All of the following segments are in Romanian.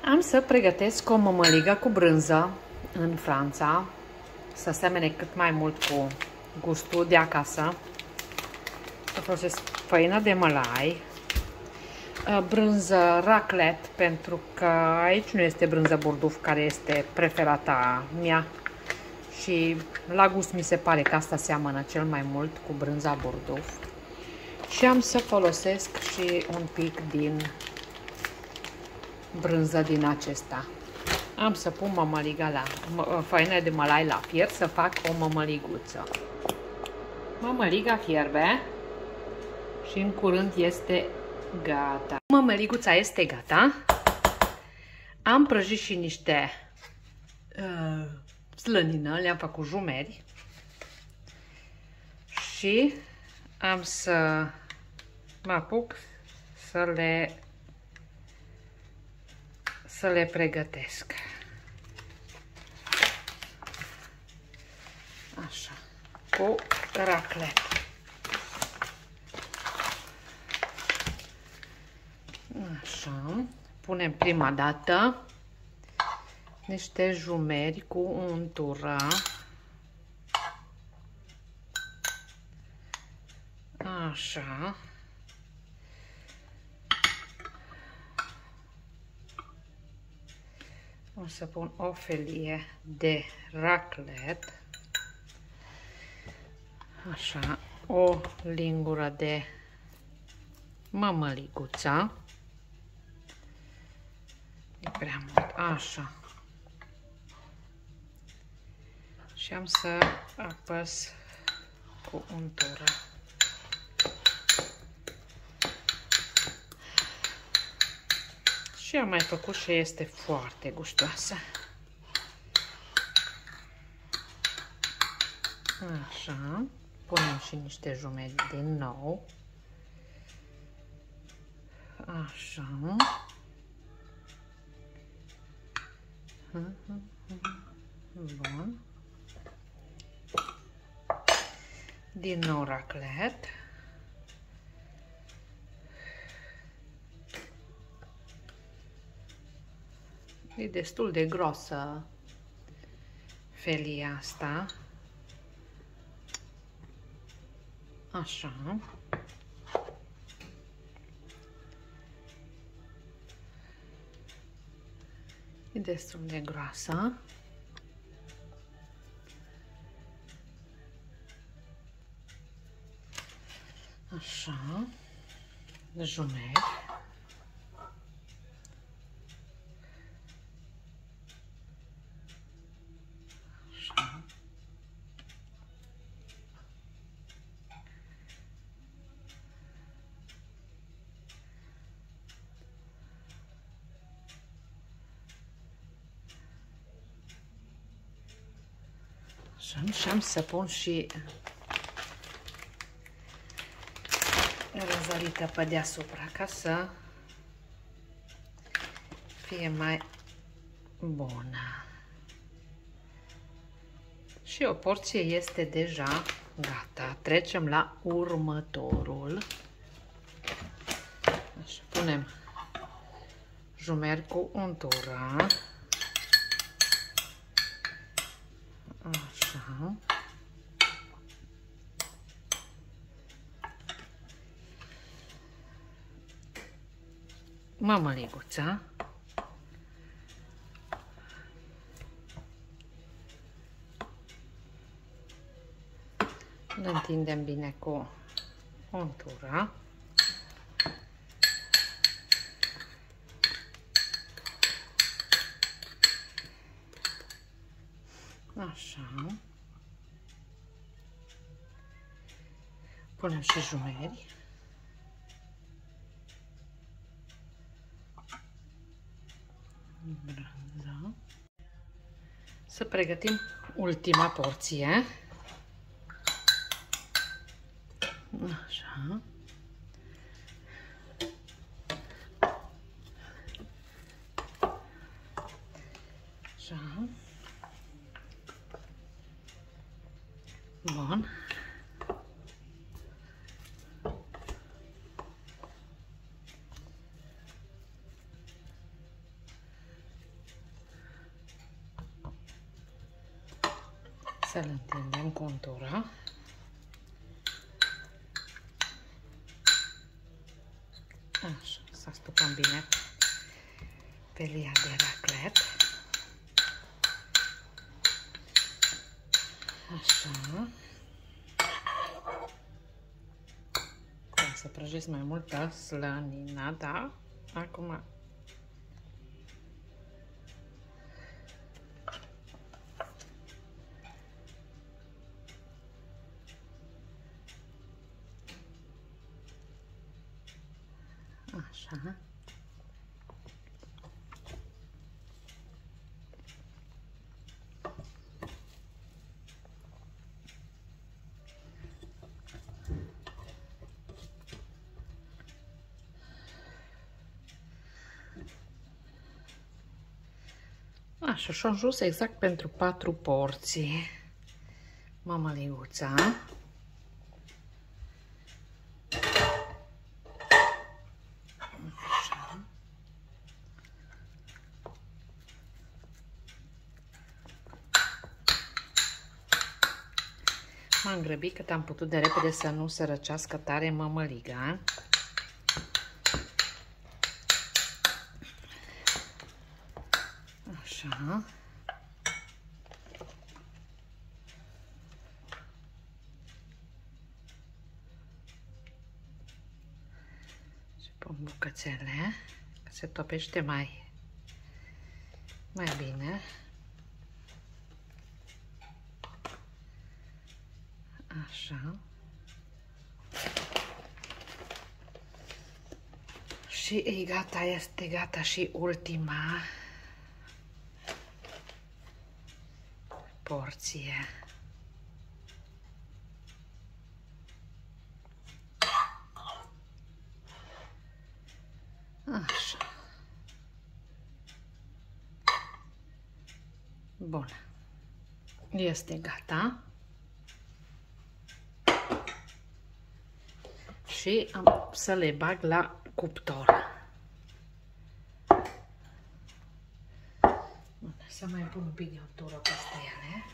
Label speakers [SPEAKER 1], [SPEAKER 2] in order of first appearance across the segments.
[SPEAKER 1] Am să pregătesc o mămăligă cu brânză în Franța, să semene cât mai mult cu gustul de acasă. Să folosesc făină de mălai, brânză raclette, pentru că aici nu este brânză burduf, care este preferata mea și la gust mi se pare că asta seamănă cel mai mult cu brânza burduf. Și am să folosesc și un pic din brânză din acesta. Am să pun mămăliga la făină de mălai la fiert să fac o mămăliguță. Mămăliga fierbe și în curând este gata. Mămăliguța este gata. Am prăjit și niște slănină, le-am făcut jumeri și am să mă apuc să le pregătesc. Așa, cu raclette. Așa, punem prima dată niște jumeri cu untură. Așa. O să pun o felie de raclette. Așa, o lingură de mămăliguță. E prea mult. Așa. Și am să apăs cu untură. Și am mai făcut și este foarte gustoasă. Așa. Punem și niște jumeri din nou. Așa. Bun. Din nou raclette. E destul de grosă felia asta. Așa. E destul de groasă. Așa. Jumeri. Așa. Și am să pun și răzărită pe deasupra ca să fie mai bună. Și o porție este deja gata. Trecem la următorul. Așa, punem jumeri cu untură. Așa. Mămăliguța. Le întindem bine cu untura. Așa. Punem și jumeri. Brânză. Să pregătim ultima porție. Așa. Așa. Bun. Să-l întindem contura. Așa, să spăcăm bine pelia de raclet. Așa. Să prăjesc mai multă slănină, da? Acum așa. Așa, și-am ajuns exact pentru 4 porții mămăliguța. Așa. M-am grăbit cât am putut de repede să nu se răcească tare mămăliga. Așa. Și pun bucățele, că se topește mai bine. Așa. Și e gata, este gata și ultima porție. Așa. Bun. Este gata. Și am să le bag la cuptor. Bun, să mai pun un pic de untură peste ele.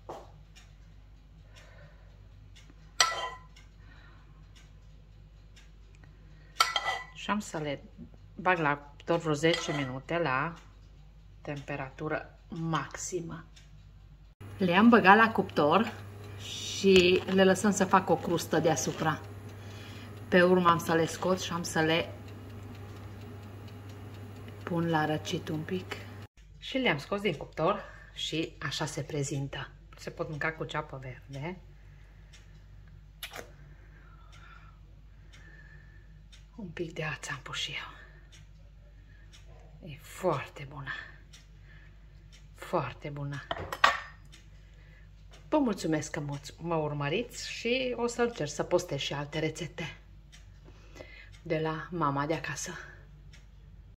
[SPEAKER 1] Și am să le bag la cuptor vreo 10 minute la temperatură maximă. Le-am băgat la cuptor și le lăsăm să facă o crustă deasupra. Pe urmă am să le scot și am să le pun la răcit un pic. Și le-am scos din cuptor și așa se prezintă. Se pot mânca cu ceapă verde. Un pic de ață am pus și eu. E foarte bună. Foarte bună. Vă mulțumesc că mă urmăriți și o să încerc să postez și alte rețete de la mama de acasă.